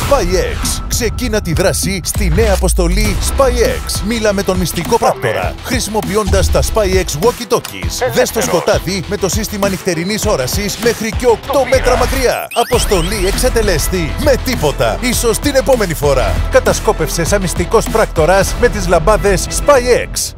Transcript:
SpyX. Ξεκίνα τη δράση στη νέα αποστολή SpyX. Μίλα με τον μυστικό πράκτορα χρησιμοποιώντας τα SpyX walkie-talkies. Δες το σκοτάδι με το σύστημα νυχτερινής όρασης μέχρι και 8 μέτρα μακριά. Αποστολή εξετελέστη με τίποτα. Ίσως την επόμενη φορά. Κατασκόπευσε σαν μυστικός πράκτορας με τις λαμπάδες SpyX.